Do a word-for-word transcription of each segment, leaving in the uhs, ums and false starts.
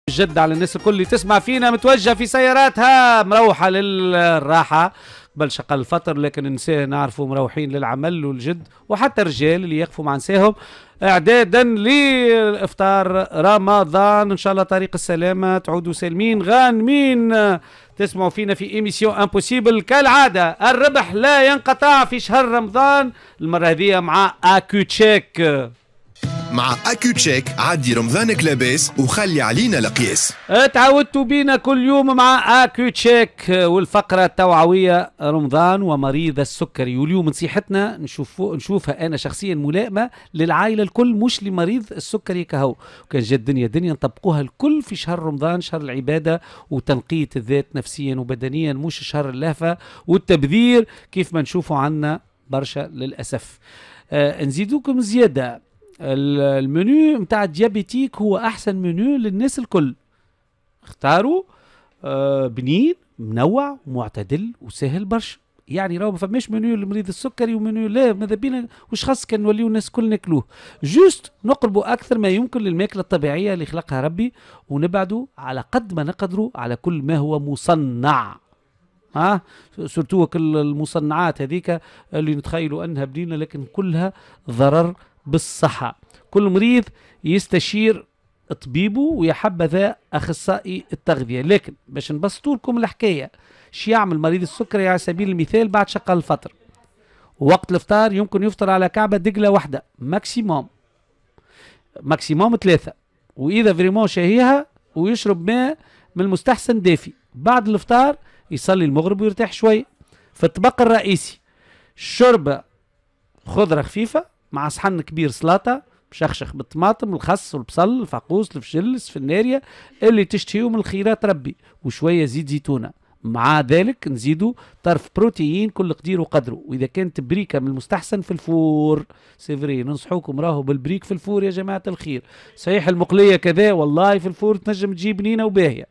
جد على الناس الكل اللي تسمع فينا متوجهه في سياراتها مروحه للراحه قبل شقل الفطر، لكن النساء نعرفوا مروحين للعمل والجد، وحتى الرجال اللي يقفوا مع نسائهم اعدادا لافطار رمضان. ان شاء الله طريق السلامه، تعودوا سالمين غانمين. تسمعوا فينا في ايميسيون امبوسيبل كالعاده. الربح لا ينقطع في شهر رمضان، المره هذه مع اكو تشيك. مع اكو تشيك عدي رمضانك لاباس وخلي علينا القياس. تعودتوا بينا كل يوم مع اكو تشيك والفقره التوعويه رمضان ومريض السكري، واليوم نصيحتنا نشوفوا نشوفها انا شخصيا ملائمه للعائله الكل مش لمريض السكري كهو، وكان جد دنيا دنيا نطبقوها الكل في شهر رمضان، شهر العباده وتنقيه الذات نفسيا وبدنيا، مش شهر اللهفه والتبذير كيف ما نشوفوا عنا برشا للاسف. آه نزيدوكم زياده، المنيو متاع الديابيتيك هو احسن منيو للناس الكل. اختاروا آه بنين منوع ومعتدل وسهل برشا، يعني راهو ما فماش منيو لمريض السكري ومنيو لا، ماذا بينا وش خاص كان نوليو الناس الكل ناكلوه، جوست نقربوا اكثر ما يمكن للماكله الطبيعيه اللي خلقها ربي، ونبعدوا على قد ما نقدروا على كل ما هو مصنع. ها سورتو كل المصنعات هذيك اللي نتخيلوا انها بنينه لكن كلها ضرر بالصحة. كل مريض يستشير طبيبه ويا حبذا أخصائي التغذية. لكن باش نبسطوا لكم الحكاية، شو يعمل مريض السكري على سبيل المثال بعد شقة الفطر؟ وقت الافطار يمكن يفطر على كعبة دقلة واحدة ماكسيموم ماكسيموم ثلاثة، وإذا فريمون شهيها ويشرب ماء من المستحسن دافي. بعد الافطار يصلي المغرب ويرتاح شوي. في الطبق الرئيسي شربة خضرة خفيفة مع صحن كبير سلطة مشخشخ بالطماطم الخس والبصل الفاقوس الفشل السفنارية اللي تشتهيو من الخيرات ربي، وشوية زيت زيتونة. مع ذلك نزيدو طرف بروتين كل قدير وقدره، وإذا كانت بريكة من المستحسن في الفور سيفري ننصحوكم راهو بالبريك في الفور يا جماعة الخير. صحيح المقلية كذا والله في الفور تنجم تجيب بنينة وباهية.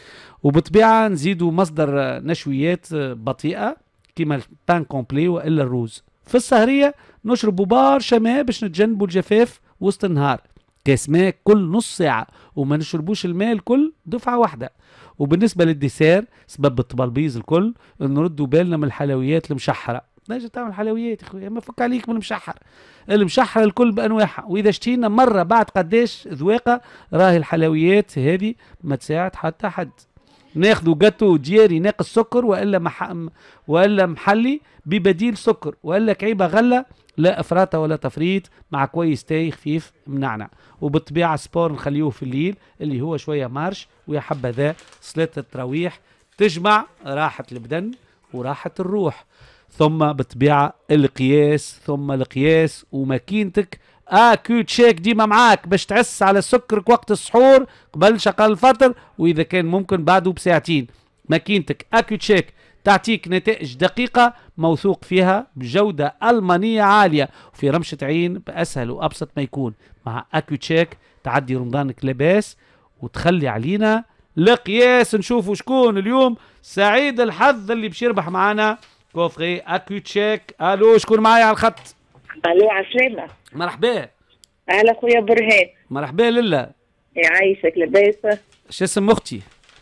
وبطبيعة نزيدو مصدر نشويات بطيئة كما البان كومبلي وإلا الروز. في السهرية نشربوا برشا ماء باش نتجنبوا الجفاف وسط النهار، كاس ماء كل نص ساعة، وما نشربوش الماء الكل دفعة واحدة. وبالنسبة للديسير سبب الطبلبيز الكل نردوا بالنا من الحلويات المشحرة. نجي تعمل حلويات يا خويا ما فك عليك من المشحر، المشحر الكل بأنواعها، وإذا اشتينا مرة بعد قداش ذواقة راهي الحلويات هذه ما تساعد حتى حد. ناخذوا جاتو دياري ناقص سكر والا مح... والا محلي ببديل سكر، والا كعيبه غله لا افراط ولا تفريط، مع كويس تاي خفيف منعنع. وبالطبيعه سبور نخليوه في الليل اللي هو شويه مارش، ويا حبذا صلاه التراويح تجمع راحه البدن وراحه الروح. ثم بالطبيعه القياس ثم القياس وماكينتك اكو تشيك ديما معاك باش تعس على سكرك وقت السحور قبل شقال الفطر، واذا كان ممكن بعده بساعتين. ماكينتك اكو تشيك تعطيك نتائج دقيقة موثوق فيها بجودة ألمانية عالية وفي رمشة عين بأسهل وأبسط ما يكون. مع اكو تشيك تعدي رمضانك لباس وتخلي علينا لقياس. نشوفوا شكون اليوم سعيد الحظ اللي باش يربح معنا كوفري اكو تشيك. الو شكون معايا على الخط؟ الو عسلامة. مرحبا. اهلا خويا برهان. مرحبا لله. يعيشك لاباس؟ شو اسم اختي؟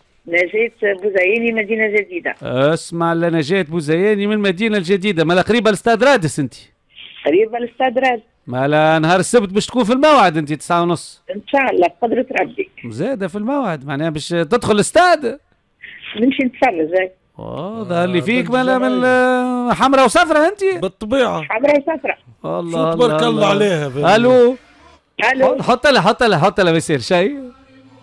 نجاة بوزياني مدينة جديدة. اسمع لنجاة بوزياني من المدينة الجديدة، مالا قريبة لاستاد رادس انت؟ قريبة لاستاد رادس. مالا نهار السبت باش تكون في الموعد انت تسعة ونص؟ ان شاء الله بقدرة ربي. زادة في الموعد معناها باش تدخل الاستاد؟ نمشي نتفرج هاي. اوه ظهر لي فيك مالا من حمراء وصفراء انت؟ بالطبيعة حمراء وصفراء. الله تبارك الله عليها. الو الو حط لها حط لها حط لها ما يصير شيء.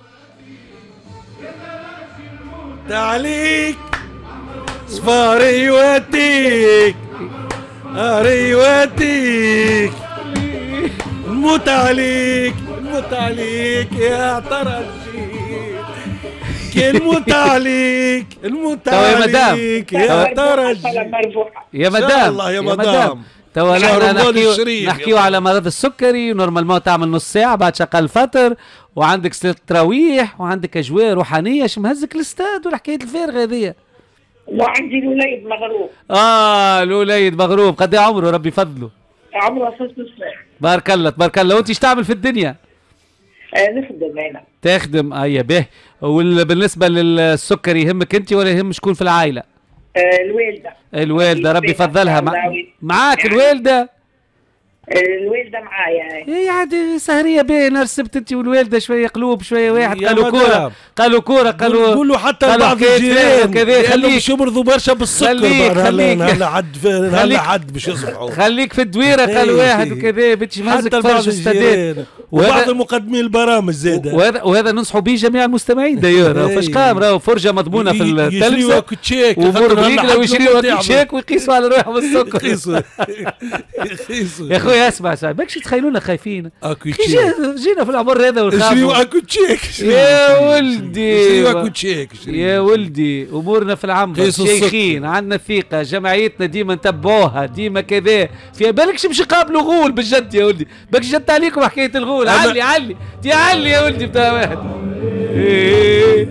تعليك صفاري وديك اري وديك نموت عليك نموت عليك يا ترجي نموت عليك نموت عليك يا ترجي يا مدام الله يا مدام. توا نحن نحكيو نحكيو على مرض السكري، ونورمالمون تعمل نص ساعة بعد شقال الفطر، وعندك صلاة التراويح وعندك أجواء روحانية. شو مهزك الاستاد والحكاية الفارغة هذيا؟ وعندي الوليد مغروب. اه الوليد مغروب، قد ايه عمره ربي يفضله؟ عمره ست سنين. بارك الله تبارك الله. وانت ايش تعمل في الدنيا؟ آه نخدم انا. تخدم اي به. وبالنسبه للسكر يهمك انت ولا يهم شكون في العائله؟ آه الوالده. الوالده ربي يفضلها. مع... معاك الوالده؟ الوالده معايا. اي عاد سهريه باهيه رسبت انت والوالده شويه قلوب شويه واحد يا قالوا مدام. كوره قالوا كوره قالوا قولوا حتى قالوا بعض حكاية الجيران كذا لأنهم خليك باش يمرضوا برشا بالسكر. خليك- بعد خليك. هلا هلا عد في- خليك- هلا عد باش يصبحوا. خليك في الدويره قالوا إيه. واحد وكذا بنتي مهزك حتى فرج بعض السادات. الجيران وهذا- وبعض المقدمين البرامج زاده. وهذا وهذا ننصحوا به جميع المستمعين داير. إيه. فاش قام راهو فرجه مضمونه في يشريوا التلفزه كوتشيك وامور بريقله ويشريوا كيتشيك ويقيسوا على روحهم السكر. يقيسوا يقيسوا يا خويا اسمع اسمع ماكش تخيلونا خايفين. اكو كي تشيك. جا- جينا في العمر هذا يشريوا ونخافوا. اكو تشيك. يا ولدي يشريوا اكو تشيك. يا ولدي امورنا في العنبر قيسوا السكر. شيخين عندنا ثقه جمعيتنا ديما نتبعوها ديما كذا في بالكش باش يقابلوا غول بالجد يا ولدي بالكش جت عليكم حكايه الغول. أما- علي علي تي علي يا ولدي بتاع واحد. إيه.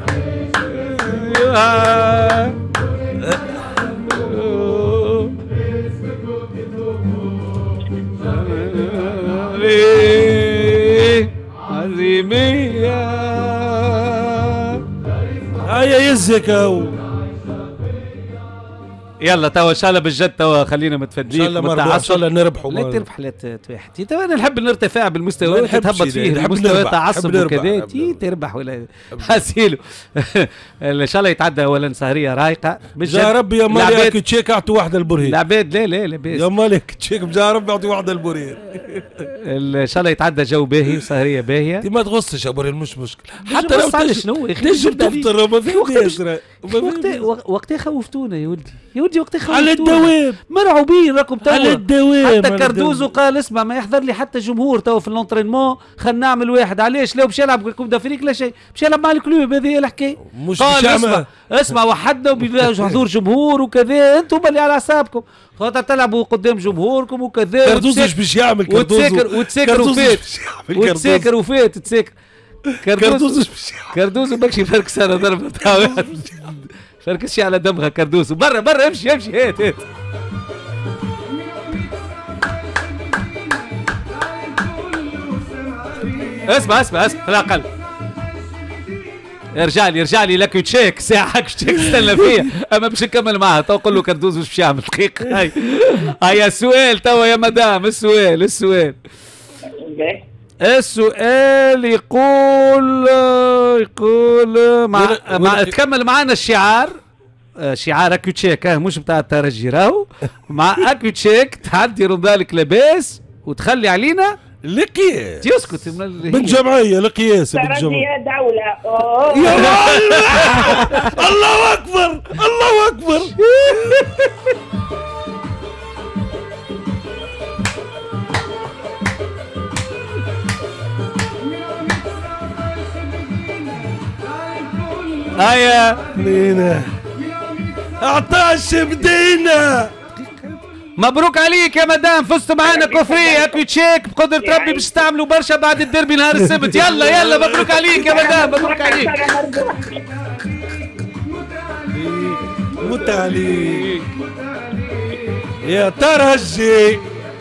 آه. إيه. عزيمية هيا يزك. يلا توا ان شاء الله بالجد توا خلينا ان متفدين شاء الله مربوح ان شاء الله نربحوا. لا تربح لا تواحد توا انا نحب نرتفع ما بالمستوى نحبش تهبط إذا- فيه نحب المستوى نربح، تعصب نحب نربح، وكذا نحب تي نربح. تربح ولا حسيلو. ان شاء الله يتعدى اولا سهريه رايقه جا ربي يا مالك العباد تشيك اعطوا واحده البرهين. العباد لا لا لاباس يا مالك تشيك جا ربي اعطي واحده البرهين. ان شاء الله يتعدى جو باهي وسهريه باهيه. انت ما تغصش يا برهين مش مشكل. حتى لو على شنو يا اخي تنجم تفطر ما في وقتها وقتها وقتها خوفتونا يا ولدي يا ولدي وقتها خوفتونا على الدوام مرعوبين راكم توا على الدوام حتى على كردوزو الدوام. قال اسمع ما يحضر لي حتى جمهور توا في اللونترينمون خلينا نعمل واحد علاش لو باش يلعب كوب دافريك لا شيء باش يلعب مع الكلوب هذه هي الحكايه. مش قال باش اسمع يعمل- اسمع وحدنا وبحضور جمهور وكذا انتم اللي على حسابكم خاطر تلعبوا قدام جمهوركم وكذا كردوز ايش باش يعمل كردوز وتساكر وتساكر وفات وتساكر وفات تساكر كردوز كردوز ايش باش يعمل. كردوز ماكش يفركس انا ضربه تاع واحد فركسش على دمها كردوس برا برا امشي امشي هات هات اسمع اسمع اسمع في الأقل ارجع لي ارجع لي لك تشيك ساعة تشيك استنى فيها اما باش نكمل معها تو قول له كردوز واش باش يعمل دقيقة هاي هيا السؤال توا يا مدام السؤال السؤال السؤال يقول يقول مع, مع تكمل معنا الشعار شعار اكو تشيك مش بتاع الترجي راهو مع اكو تشيك تعدي رمضانك لاباس وتخلي علينا القياس يسكت من جمعيه القياس بالجمعيه دوله يا الله الله اكبر الله اكبر هيا لينا اعطاش بدينا مبروك عليك يا مدام فزت معانا كفرية اكو تشيك بقدرة ربي باش تعملوا برشا بعد الديربي نهار السبت يلا يلا مبروك عليك يا مدام مبروك عليك مت عليك يا ترجي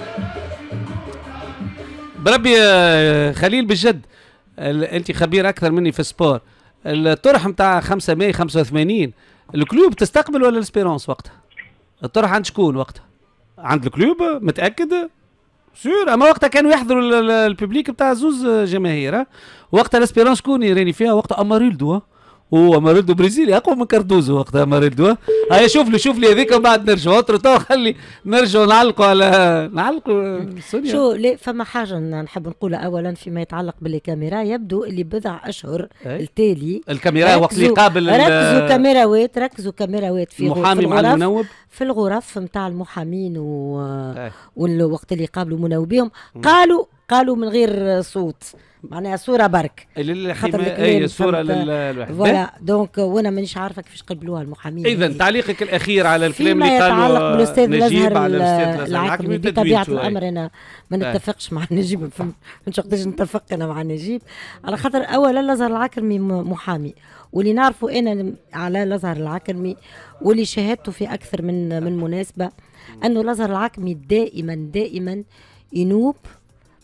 بربي يا خليل بالجد انت خبير اكثر مني في السبور الطرح نتاع خمسة مية خمسة وثمانين الكلوب تستقبل ولا الاسبيرونس وقتها الطرح عند شكون وقتها عند الكلوب متاكد سور اما وقتها كانوا يحضروا الببليك بتاع زوز جماهير وقتها الاسبيرونس شكون يراني فيها وقتها اماريلدو هو اماريلدو برازيلي اقوى من كاردوزو وقتها اماريلدو هيا شوف لي شوف لي هذيك ومن بعد نرجعوا تو خلي نرجعوا نعلقوا على نعلقوا سونيا شو لا فما حاجه نحب نقولها اولا فيما يتعلق بالكاميرا يبدو اللي بضع اشهر أي. التالي الكاميرا وقت اللي قابل ركزوا كاميراوات ركزوا كاميراوات في المحامي مع المنوب في الغرف نتاع المحامين و... والوقت اللي قابلوا منوبيهم قالوا قالوا من غير صوت معناها صوره برك خاطر اي الصوره للواحد فوالا دونك وانا مانيش عارفه كيفاش قبلوها المحامين اذا تعليقك الاخير على الكلام اللي قاله يتعلق بالاستاذ نجيب على الاستاذ العاكمي بطبيعه الامر انا ما نتفقش مع نجيب ما فهمتش وقتاش نتفق انا مع نجيب على خاطر اولا الازهر العكرمي محامي واللي نعرفه انا على الازهر العكرمي واللي شاهدته في اكثر من من مناسبه انه الازهر العكرمي دائما دائما ينوب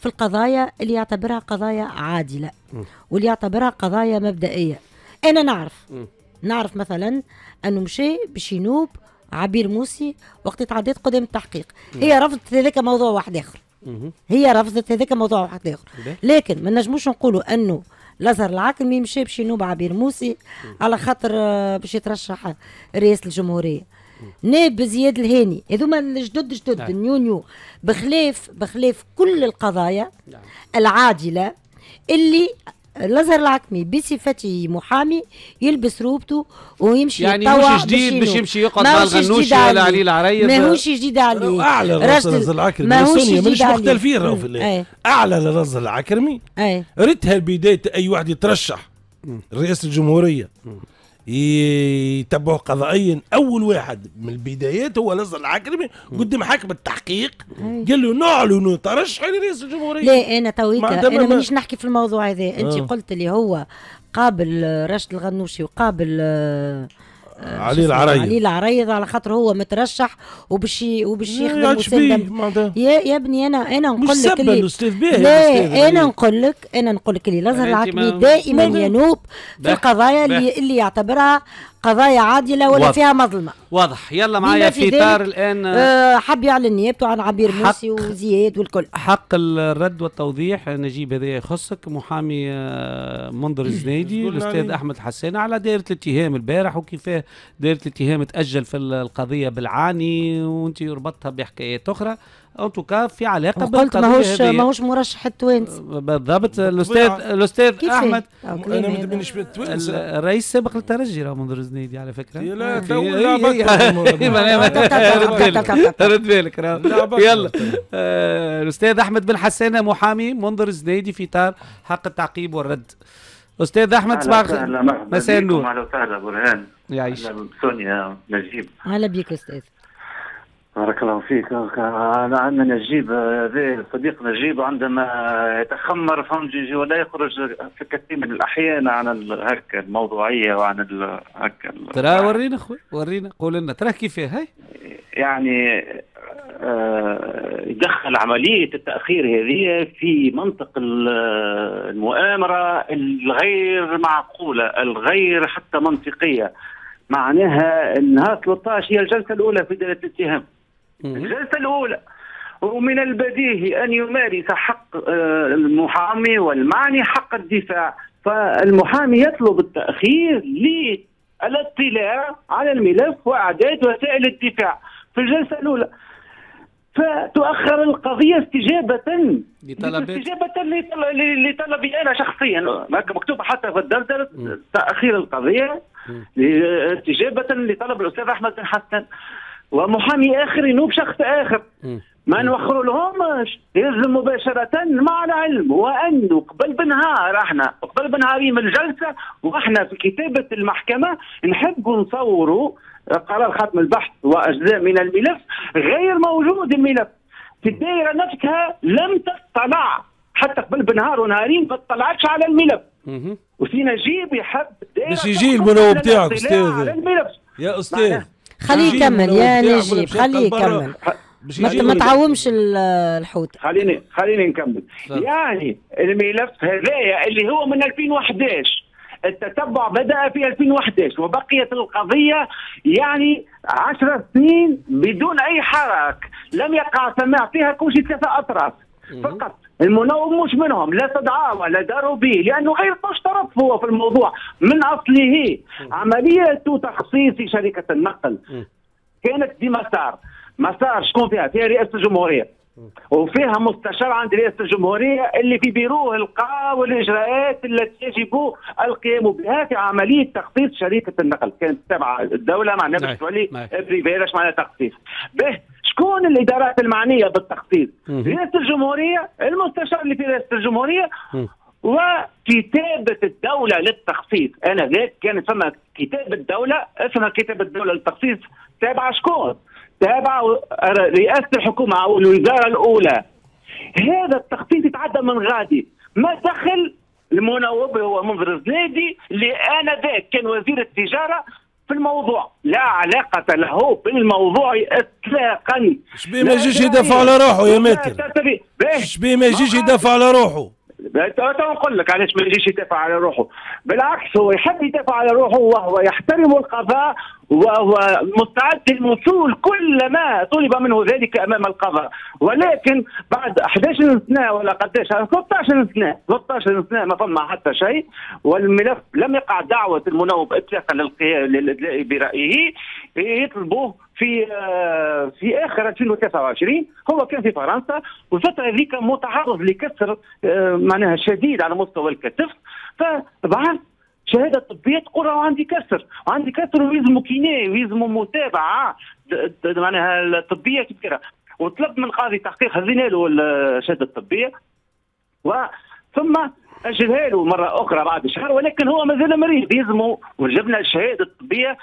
في القضايا اللي يعتبرها قضايا عادلة واللي يعتبرها قضايا مبدئية. أنا نعرف م. نعرف مثلا أنه مشي باش ينوب عبير موسي وقت تعديت قدام التحقيق. م. هي رفضت هذاك موضوع واحد آخر. م. هي رفضت هذاك موضوع واحد آخر، لكن ما نجموش نقولوا أنه الأزهر العاكمي مشي باش ينوب عبير موسي م. على خاطر باش يترشح رئاسة الجمهورية. نائب زياد الهاني هذوما الجدد جدد نعم. النيو نيو بخلاف بخلاف كل القضايا نعم. العادلة اللي الأزهر العاكمي بصفته محامي يلبس روبته ويمشي يعني يتطوع مش جديد باش يمشي يقعد مع الغنوشي ولا علي العريض. ماهوش جديد عليه. اعلى الأزهر العكرمي ماهوش مش مختلفين راهو في الله. اعلى الأزهر العكرمي ريتها البداية اي واحد يترشح رئاسة الجمهورية يتبعوا قضائيا. اول واحد من البدايات هو الازهر العكرمي قدام حاكم التحقيق قال له نعلن ترشح لرئيس الجمهوريه. لا انا تويكا انا مانيش نحكي في الموضوع هذا. انت آه. قلت لي هو قابل راشد الغنوشي وقابل آه علي العريض علي العريض على خاطر هو مترشح وباش وباش يخدم مساندة. يا يا ابني انا انا نقول لك اللي الاستاذ باهي. لا انا نقول لك انا نقول لك اللي الازهر العاكمي دائما ينوب في القضايا اللي اللي يعتبرها قضايا عادله ولا واضح. فيها مظلمه. واضح. يلا معايا في اطار الان آه حب يعلن نيابته عن عبير موسي وزياد والكل. حق الرد والتوضيح. نجيب هذا يخصك محامي منظر الزنيدي الاستاذ احمد الحساني على دائره الاتهام البارح وكيفاه دائره الاتهام تاجل في القضيه بالعاني وانت ربطتها بحكايات اخرى. اوتوكا في علاقه قلت ماهوش ماهوش مرشح التوانس بالضبط. الاستاذ الاستاذ احمد انا مانيش بالتوانس الرئيس السابق للترجي راه منظر الزنيدي على فكره. لا رد بالك يلا. الاستاذ احمد بن حسانه محامي منظر الزنيدي في اطار حق التعقيب والرد. استاذ احمد صباح مساء النور. اهلا وسهلا برهان. يعيش. سونيا نجيب. اهلا بك استاذ. بارك الله فيك. أنا عندنا نجيب هذا صديق نجيب عندما يتخمر فهمجي ولا يخرج في كثير من الأحيان عن هكا الموضوعية وعن هكا. ترى ورينا أخوي ورينا قول لنا ترى كيف هاي. يعني يدخل عملية التأخير هذه في منطق المؤامرة الغير معقولة الغير حتى منطقية. معناها النهار ثلاثة عشر هي الجلسة الأولى في دائرة الاتهام. الجلسة الأولى ومن البديهي أن يمارس حق المحامي والمعني حق الدفاع. فالمحامي يطلب التأخير للاطلاع على الملف وإعداد وسائل الدفاع في الجلسة الأولى. فتؤخر القضية استجابة استجابة لطلبي أنا شخصيا مكتوب حتى في الدردرة تأخير القضية استجابة لطلب الأستاذ أحمد بن حسن ومحامي آخر ينوب شخص آخر. ما نوخر لهمش يلزم مباشرة مع العلم وأنه قبل بنهار احنا قبل بنهارين من الجلسة واحنا في كتابة المحكمة نحب نصوروا قرار ختم البحث وأجزاء من الملف غير موجود. الملف في الدائرة نفسها لم تطلع حتى قبل بنهار ونهارين ما اطلعتش على الملف. وفي نجيب يحب باش يجي المنوب تاعك استاذ يا استاذ. خليه يكمل يا نجيب خليه يكمل ما تعومش الحوت. خليني خليني نكمل. يعني الملف هذايا اللي هو من ألفين وأحد عشر التتبع بدأ في ألفين وأحد عشر وبقيت القضية يعني عشر سنين بدون أي حراك لم يقع سماع فيها كل شيء ثلاثة أطراف فقط. المنوب مش منهم لا استدعاه ولا داروا به لأنه غير مشترط هو في الموضوع من أصله. عملية تخصيص شركة النقل كانت بمسار مسار شكون فيها؟ فيها رئاسة الجمهورية وفيها مستشار عند رئاسة الجمهورية اللي في بيروه القاء والإجراءات التي يجب القيام بها في عملية تخصيص شركة النقل. كانت تابعة الدولة مع نفس تولي بريفيرش معناها تخصيص. به شكون الإدارات المعنية بالتخصيص؟ رئاسة الجمهورية المستشار اللي في رئاسة الجمهورية وكتابة الدولة للتخصيص. أنا ذاك كانت فما كتاب الدولة اسمها كتاب الدولة للتخصيص تابعة شكون؟ تابع رئاسة الحكومة أو الوزارة الأولى. هذا التخطيط يتعدى من غادي ما دخل المنوب هو منظر الزنيدي اللي آنذاك كان وزير التجارة في الموضوع، لا علاقة له بالموضوع إطلاقا. شبيه ما يجيش يدافع على روحه يا ماتر؟ شبيه ما يجيش يدافع على روحه؟ نقول لك علاش ما يجيش يدافع على روحه، بالعكس هو يحب يدافع على روحه وهو يحترم القضاء وهو مستعد للوصول كلما طلب منه ذلك امام القضاء، ولكن بعد أحد عشر سنه ولا قداش ثلاثة عشر سنه ثلاثة عشر سنه ما فما حتى شيء، والملف لم يقع دعوه المنوب اطلاقا للادلاء برايه. يطلبوه في في اخر ألفين وتسعة وعشرين، هو كان في فرنسا والفتره هذيك متعرض لكسر معناها شديد على مستوى الكتف، فبعث شهاده طبيه تقول راهو عندي كسر، عندي كسر ويلزموا كينيه ويلزموا متابعه معناها الطبيه كبيره، وطلب من القاضي تحقيق، هزينا له الشهاده الطبيه وثم اجلها له مره اخرى بعد شهر، ولكن هو مازال مريض يلزمه، وجبنا الشهاده الطبيه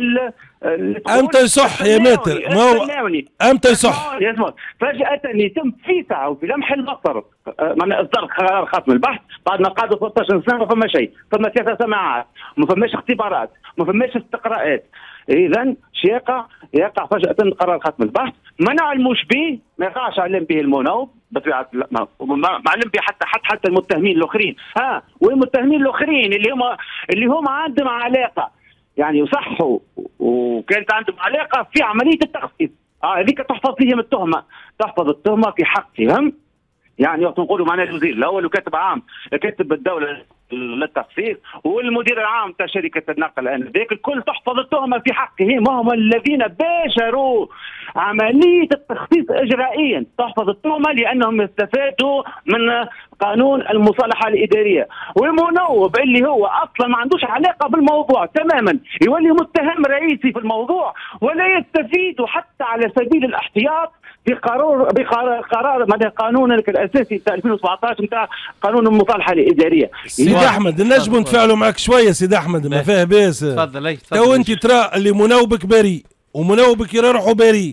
امتى يصح يا ماتر؟ ما هو امتى يصح؟ فجاه يتم في ساعه وفي لمح البصر معناها اصدار قرار ختم البحث بعد ما قعدوا ثلاثة عشر سنه ما فما شيء، فما ثلاثه سماعات، ما فماش اختبارات، ما فماش استقراءات. اذا شي يقع يقع فجاه قرار ختم البحث، ما نعلموش به، ما يقعش علم به المنوب بطبيعه ما علم به حتى حتى حتى المتهمين الاخرين، ها والمتهمين الاخرين اللي هم اللي هم عندهم علاقه يعني يصحوا وكانت عندهم علاقه في عمليه التخصيص، اه هذيك تحفظ فيهم التهمه، تحفظ التهمه في حقهم. يعني وقت نقولوا معناه الوزير الاول وكاتب عام كاتب الدوله للتخصيص والمدير العام تاع شركه النقل انذاك الكل تحفظ التهمه في حقهم، وهم الذين باشروا عمليه التخصيص اجرائيا، تحفظ التهمه لانهم يستفادوا من قانون المصالحه الاداريه، والمنوب اللي هو اصلا ما عندوش علاقه بالموضوع تماما يولي متهم رئيسي في الموضوع ولا يستفيد حتى على سبيل الاحتياط بقرار بقرار قرار معناها قانون الاساسي تاع ألفين وسبعة عشر نتاع قانون المصالحه الاداريه. سيدي احمد نجم نتفاعلوا معك شويه سيدي احمد ما فيه باس. تفضل. اي تو انت ترى اللي منوبك بريء ومنوبك يروحوا بريء،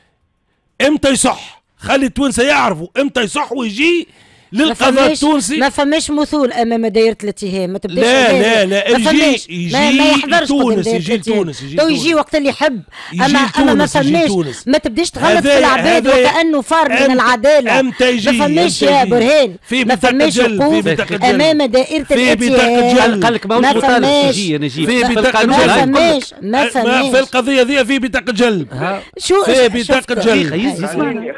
امتى يصح؟ خلي التوانسه يعرفوا امتى يصح ويجي للقضاء التونسي. ما فماش مثول امام دايره الاتهام، ما تبداش لا لا لا يجي يجي ما, ما يحضرش تونس يجي تونس يجي تو يجي وقت اللي يحب، اما اما ما فماش ما تبداش تغلط في العباد وكانه فار من العداله. امتى يجي؟ ما فماش يا برهان، ما فماش وقوف امام دائره الاتهام. قال لك ما فماش يجي نجيب في بطاقه جلب، ما فماش ما فماش في القضيه ذي في بطاقه جلب. شو في بطاقه جلب. خليني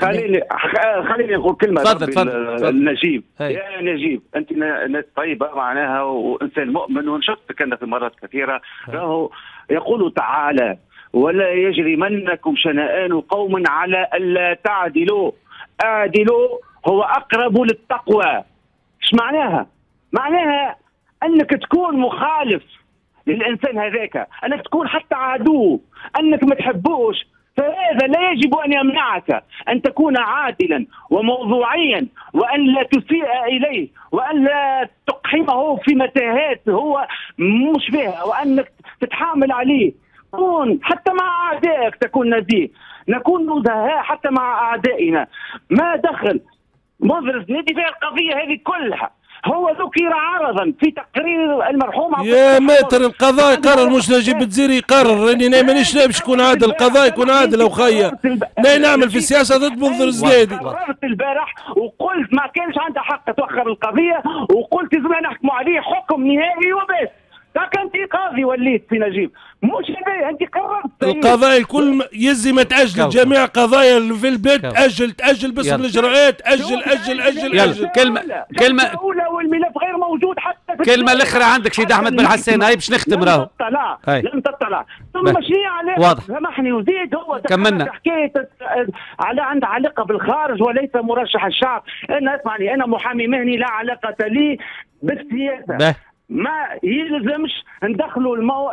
خليني نقول كلمه. تفضل تفضل نجيب. يا نجيب انت ناس طيبه معناها وانسان مؤمن، ونشفتك انا في مرات كثيره، راهو يقول تعالى ولا يجرمنكم شنآن قوم على الا تعدلوا، اعدلوا هو اقرب للتقوى. ايش معناها؟ معناها انك تكون مخالف للانسان هذاك، انك تكون حتى عدو، انك ما تحبوش، فهذا لا يجب أن يمنعك أن تكون عادلا وموضوعيا، وأن لا تسيء إليه، وأن لا تقحمه في متاهات هو مش بها، وأنك تتحامل عليه. كون حتى مع أعدائك تكون نزيه، نكون نزهاء حتى مع أعدائنا. ما دخل مضرز ندي فيها القضية هذه كلها، هو ذكر عرضا في تقرير المرحوم يا ماتر القضاء يقرر، مش نجيب الجزيري يقرر. راني انا مانيش باش يكون عادل، القضاء يكون عادل. وخيا لا نعمل في السياسه ضد منظر الزنادي. قررت البارح وقلت ما كانش عندها حق تؤخر القضيه، وقلت لازم نحكموا عليه حكم نهائي وبس. تاك انت قاضي وليت في نجيب، مش هذا انت قررت. القضايا الكل يزي ما تاجل، جميع قضايا في البلاد تاجل تاجل باسم الاجراءات، اجل اجل اجل اجل. كلمه كلمه الاولى والملف غير موجود حتى في كلمه الاخرى عندك سيدي احمد بن حسان، هاي باش نختم راهو. لم تطلع ثم شيء عليه سامحني وزيد هو كملنا حكايه على عنده علاقه بالخارج وليس مرشح الشعب. انا اسمعني، انا محامي مهني لا علاقه لي بالسياسه، ما يلزمش ندخلوا المو...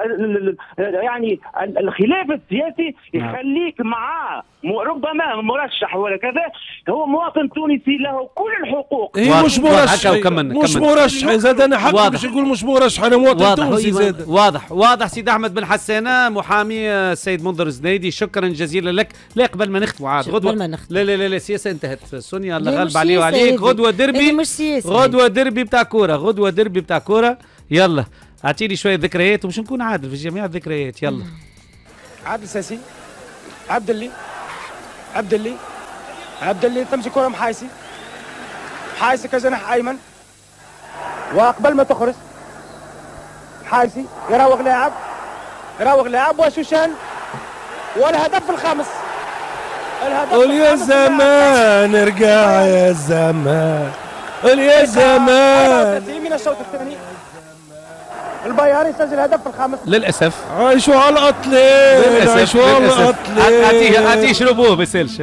يعني الخلاف السياسي يخليك معاه ربما مرشح ولا كذا، هو مواطن تونسي له كل الحقوق. هي مش مرشح مش مرشح زاد انا حق باش نقول مش مرشح، انا مواطن تونسي زاد. واضح واضح سيدي احمد بن حسان محامي السيد منذر الزنيدي، شكرا جزيلا لك. لا قبل ما نختموا عاد غدوه لا لا لا لا السياسه انتهت. سونيا الله غالب عليه وعليك. غدوه دربي، غدوه دربي بتاع كوره، غدوه دربي بتاع كوره. يلا اعطيني شويه ذكريات ومش نكون عادل في جميع الذكريات. يلا. عادل ساسي، عبد اللي عبد اللي عبد اللي تمشي كره محايسي، محايسي كجناح ايمن، وقبل ما تخرج محايسي يراوغ لاعب يراوغ لاعب وشوشان، والهدف الخامس. الهدف قول يا زمان ارجع يا زمان، قول يا زمان. من الشوط الثاني البياري يسجل الهدف الخامس. للاسف عايشوا على القتلين، عايشوا على القتلين. اعطيه اعطيه شربوه ما يسالش.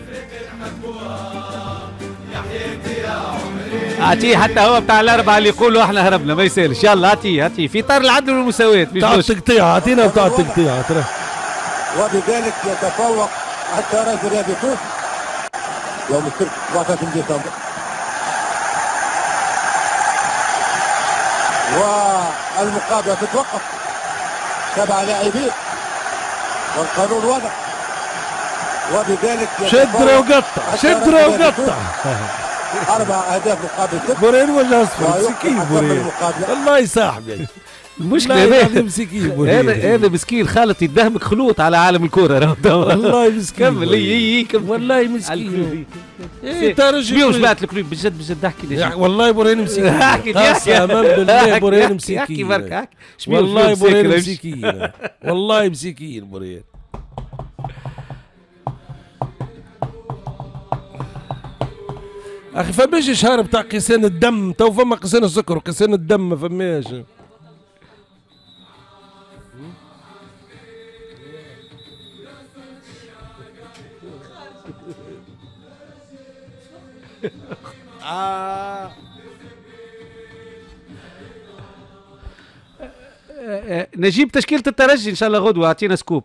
اعطيه حتى هو بتاع الاربعه اللي يقولوا احنا هربنا ما يسالش. يلا اعطيه اعطيه في اطار العدل والمساواه. بتاع التقطيع اعطينا بتاع التقطيع. وبذلك يتفوق الترجي الرياضي تونس يوم السبت سبعة عشر ديسمبر. والمقابله تتوقف، سبع لاعبين والقانون وضع، وبذلك شدرة وقطع شدرة وقطع. اربع اهداف مقابل ست. بورين وجه اصفر مسكين بورين والله يصاحبي. المشكلة هذا مسكين هذا هذا مسكين خالط يدهمك خلوط على عالم الكورة. والله مسكين. كمل اي كمل والله مسكين. شبيه جماعة الكريم بجد بجد احكي لي. والله بورين مسكين. احكي قسما بالله بورين مسكين. احكي برك احكي. والله بورين مسكين. والله مسكين بورين. اخي فماش شهر بتاع قيسان الدم، تو فما قيسان السكر وقيسان الدم ما فماش. آه. نجيب تشكيلة الترجي ان شاء الله غدوة. اعطينا سكوب.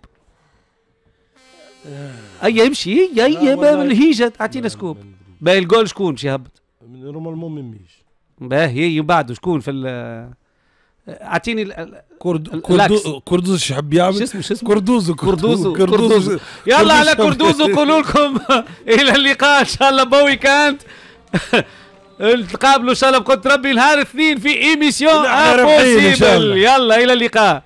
اي يمشي اي باب الهيجة اعطينا سكوب. باهي الجول شكون باش يهبط؟ نورمالمون ميميش. باهي بعده شكون في ال اعطيني كرد كردوز كردوز ايش يحب يعمل؟ شو اسمه شو اسمه؟ كردوزو كردوزو كردوزو. يلا على كردوزو نقول لكم الى اللقاء ان شاء الله بوي كانت. نتقابلوا ان شاء الله بقدرة ربي نهار اثنين في ايميسيون امبوسيبل. يلا الى اللقاء.